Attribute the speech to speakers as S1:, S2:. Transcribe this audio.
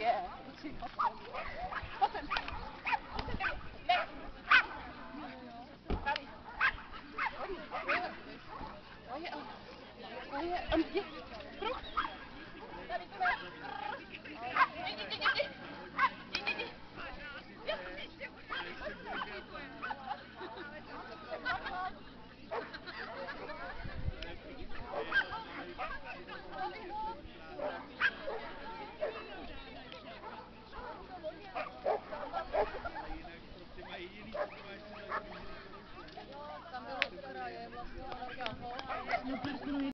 S1: je. Pojď sem. Ne. Tady. Tady to ne. Tam bylo, která je vlastně